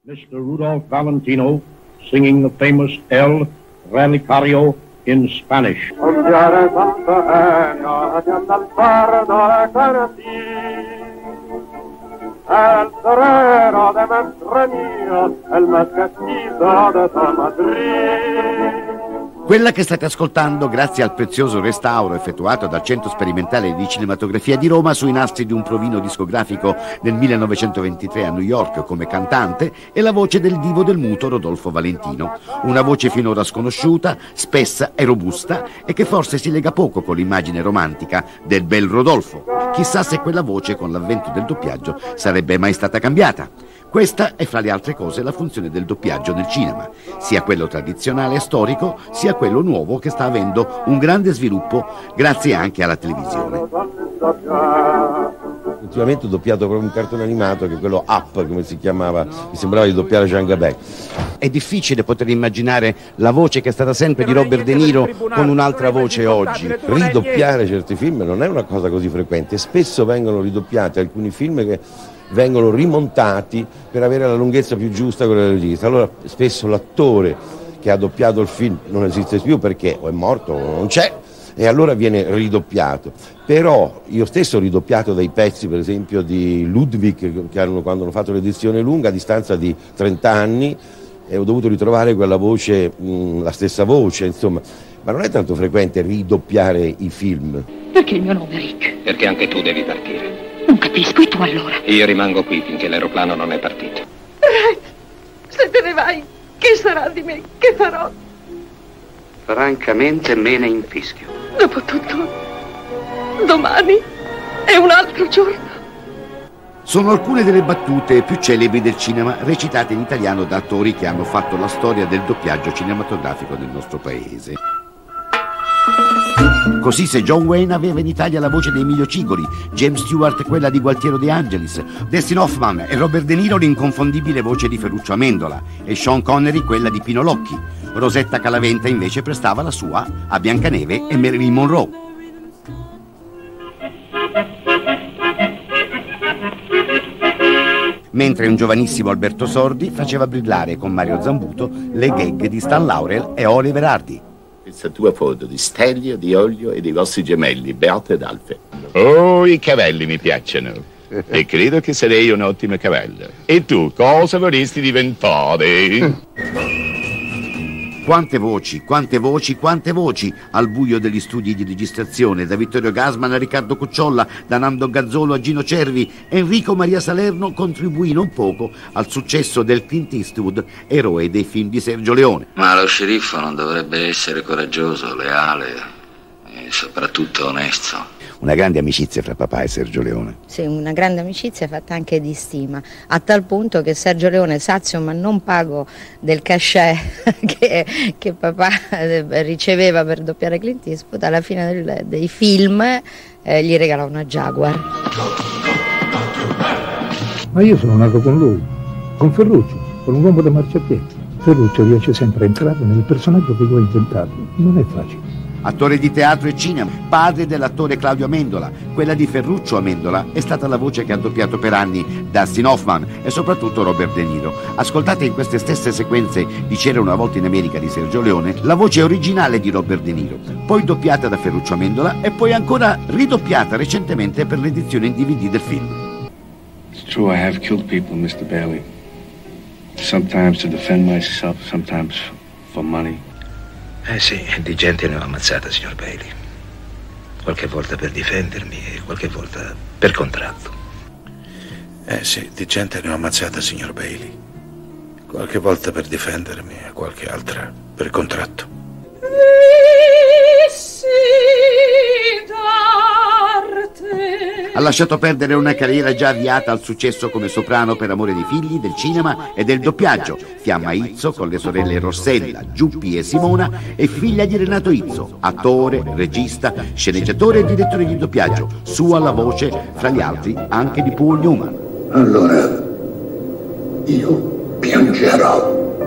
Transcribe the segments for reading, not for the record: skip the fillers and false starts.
Mr. Rudolph Valentino singing the famous El Relicario in Spanish. El torero de Mestranía, el más castizo de Madrid. Quella che state ascoltando grazie al prezioso restauro effettuato dal Centro Sperimentale di Cinematografia di Roma sui nastri di un provino discografico del 1923 a New York come cantante è la voce del divo del muto Rodolfo Valentino, una voce finora sconosciuta, spessa e robusta e che forse si lega poco con l'immagine romantica del bel Rodolfo. Chissà se quella voce con l'avvento del doppiaggio sarebbe mai stata cambiata. Questa è fra le altre cose la funzione del doppiaggio nel cinema, sia quello tradizionale e storico, sia quello nuovo che sta avendo un grande sviluppo grazie anche alla televisione. Ultimamente ho doppiato proprio un cartone animato che è quello Up, come si chiamava, mi sembrava di doppiare Jean Gabin. È difficile poter immaginare la voce che è stata sempre di Robert De Niro con un'altra voce oggi. Ridoppiare certi film non è una cosa così frequente, spesso vengono ridoppiati alcuni film che vengono rimontati per avere la lunghezza più giusta con il regista. Allora spesso l'attore che ha doppiato il film non esiste più perché o è morto o non c'è e allora viene ridoppiato. Però io stesso ho ridoppiato dei pezzi, per esempio di Ludwig, quando hanno fatto l'edizione lunga a distanza di 30 anni e ho dovuto ritrovare quella voce, la stessa voce, insomma. Ma non è tanto frequente ridoppiare i film. Perché il mio nome, Rick? Perché anche tu devi partire. Non capisco, e tu allora? Io rimango qui finché l'aeroplano non è partito. Red, se te ne vai, che sarà di me? Che farò? Francamente me ne infischio. Dopotutto, domani è un altro giorno. Sono alcune delle battute più celebri del cinema recitate in italiano da attori che hanno fatto la storia del doppiaggio cinematografico nel nostro paese. Così se John Wayne aveva in Italia la voce di Emilio Cigoli, James Stewart quella di Gualtiero De Angelis, Dustin Hoffman e Robert De Niro l'inconfondibile voce di Ferruccio Amendola e Sean Connery quella di Pino Locchi. Rosetta Calaventa invece prestava la sua a Biancaneve e Marilyn Monroe. Mentre un giovanissimo Alberto Sordi faceva brillare con Mario Zambuto le gag di Stan Laurel e Oliver Hardy. Questa tua foto di Stelio, di Olio e dei vostri gemelli, Beato ed Alfe. Oh, i cavalli mi piacciono. E credo che sarei un ottimo cavallo. E tu, cosa vorresti diventare? Quante voci, quante voci, quante voci al buio degli studi di registrazione, da Vittorio Gassman a Riccardo Cucciolla, da Nando Gazzolo a Gino Cervi. Enrico Maria Salerno contribuì non poco al successo del Clint Eastwood, eroe dei film di Sergio Leone. Ma lo sceriffo non dovrebbe essere coraggioso, leale e soprattutto onesto. Una grande amicizia fra papà e Sergio Leone. Sì, una grande amicizia fatta anche di stima, a tal punto che Sergio Leone, sazio ma non pago del cachet che papà riceveva per doppiare Clint Eastwood, alla fine dei film gli regalò una Jaguar. Ma io sono nato con lui, con Ferruccio, con un uomo da marciapiede. Ferruccio riesce sempre a entrare nel personaggio che lui ha inventato, non è facile. Attore di teatro e cinema, padre dell'attore Claudio Amendola. Quella di Ferruccio Amendola è stata la voce che ha doppiato per anni Dustin Hoffman e soprattutto Robert De Niro. Ascoltate in queste stesse sequenze di C'era una volta in America di Sergio Leone la voce originale di Robert De Niro, poi doppiata da Ferruccio Amendola e poi ancora ridoppiata recentemente per l'edizione in DVD del film. It's true, I have killed people, Mr. Bailey. Sometimes to defend myself, sometimes for money. Sì, di gente ne ho ammazzata, signor Bailey. Qualche volta per difendermi e qualche volta per contratto. Sì, di gente ne ho ammazzata, signor Bailey. Qualche volta per difendermi e qualche altra per contratto. Ha lasciato perdere una carriera già avviata al successo come soprano per amore dei figli, del cinema e del doppiaggio. Fiamma Izzo con le sorelle Rossella, Giuppi e Simona e figlia di Renato Izzo, attore, regista, sceneggiatore e direttore di doppiaggio. Sua la voce, fra gli altri, anche di Paul Newman. Allora, io piangerò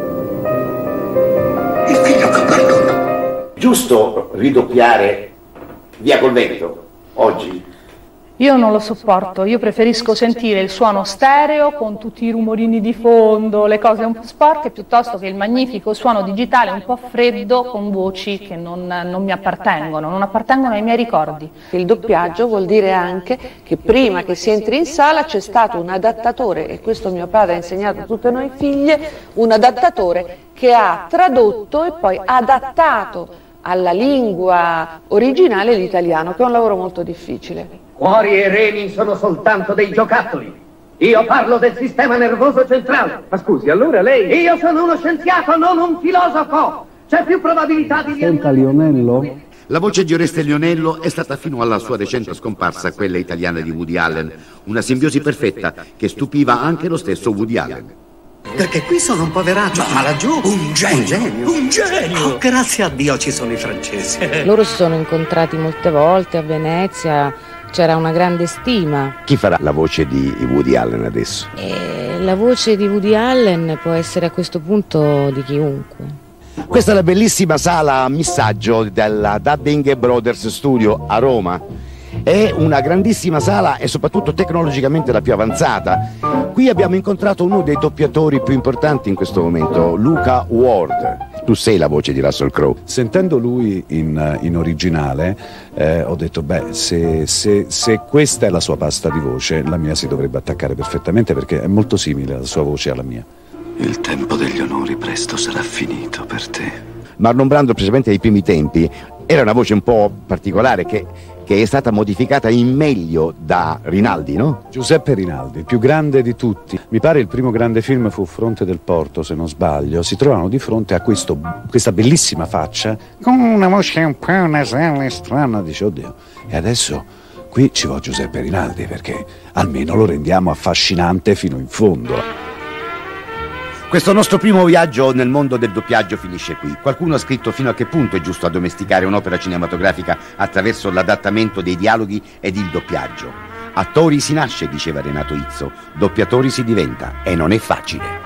il figlio che ho perduto. Giusto ridoppiare Via col vento oggi? Io non lo sopporto, io preferisco sentire il suono stereo con tutti i rumorini di fondo, le cose un po' sporche, piuttosto che il magnifico suono digitale un po' freddo con voci che non mi appartengono, non appartengono ai miei ricordi. Il doppiaggio vuol dire anche che prima che si entri in sala c'è stato un adattatore, e questo mio padre ha insegnato a tutte noi figlie, un adattatore che ha tradotto e poi adattato alla lingua originale l'italiano, che è un lavoro molto difficile. Cuori e reni sono soltanto dei giocattoli. Io parlo del sistema nervoso centrale. Ma scusi, allora lei... Io sono uno scienziato, non un filosofo. C'è più probabilità di... Senta, Lionello? La voce di Oreste Lionello è stata fino alla sua recente scomparsa quella italiana di Woody Allen, una simbiosi perfetta che stupiva anche lo stesso Woody Allen. Perché qui sono un poveraccio, ma laggiù un genio. Un genio! Oh, grazie a Dio ci sono i francesi. Loro si sono incontrati molte volte a Venezia, c'era una grande stima. Chi farà la voce di Woody Allen adesso? La voce di Woody Allen può essere a questo punto di chiunque. Questa è la bellissima sala missaggio della Dubbing Brothers Studio a Roma. È una grandissima sala e soprattutto tecnologicamente la più avanzata. Qui abbiamo incontrato uno dei doppiatori più importanti in questo momento, Luca Ward. Tu sei la voce di Russell Crowe. Sentendo lui in originale ho detto, beh, se questa è la sua pasta di voce, la mia si dovrebbe attaccare perfettamente, perché è molto simile la sua voce alla mia. Il tempo degli onori presto sarà finito per te. Marlon Brando, precisamente ai primi tempi, era una voce un po' particolare che è stata modificata in meglio da Rinaldi, no? Giuseppe Rinaldi, il più grande di tutti. Mi pare il primo grande film fu Fronte del Porto, se non sbaglio. Si trovano di fronte a questa bellissima faccia con una voce un po' nasale, strana. Dice, oddio, e adesso qui ci va Giuseppe Rinaldi, perché almeno lo rendiamo affascinante fino in fondo. Questo nostro primo viaggio nel mondo del doppiaggio finisce qui. Qualcuno ha scritto fino a che punto è giusto addomesticare un'opera cinematografica attraverso l'adattamento dei dialoghi ed il doppiaggio. Attori si nasce, diceva Renato Izzo, doppiatori si diventa, e non è facile.